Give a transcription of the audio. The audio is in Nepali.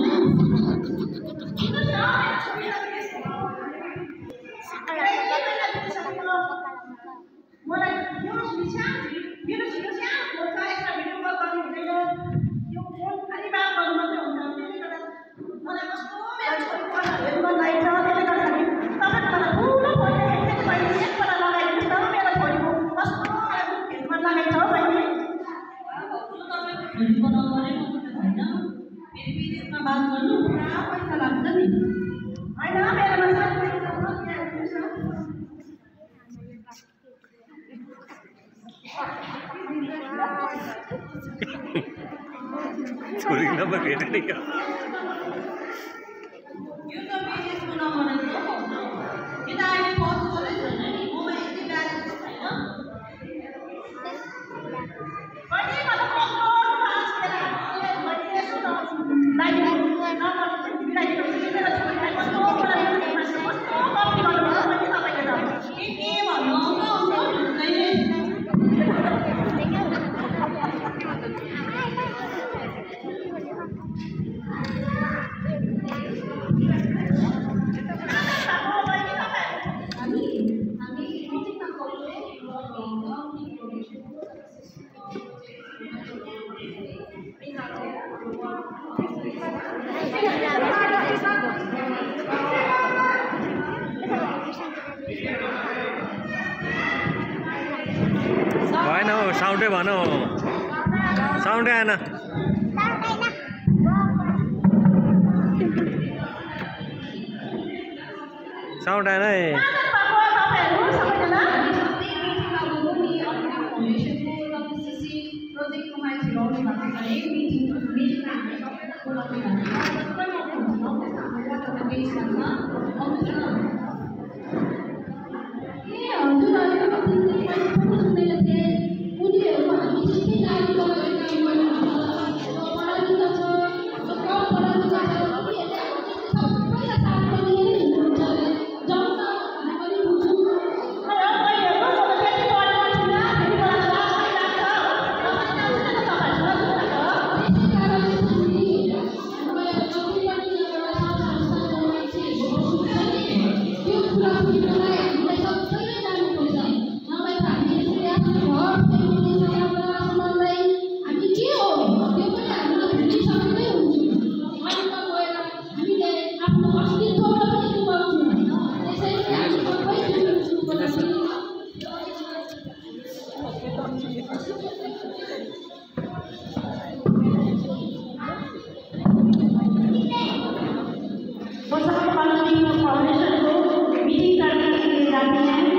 छोरी नम्बर भेटे नि का यो त बिजनेसको नम्बर हो किन अहिले पस गर्दै छैन नि मोबाइल यति ब्यालेन्स छैन पनि मलाई कस्तो पास गरेर मैले सुन लागि नम्बर बिराइ मेरो छोरीलाई कस्तो पढाइ कस्तो कपी गर्नु भयो भने तपाईले त के भन्नु आउँछ कहिले भएन हौ साउन्डै भन साउन्डै आएन साउन्ड आएन है फाउंडेशन को मीटिंग करने के लिए जाते हैं।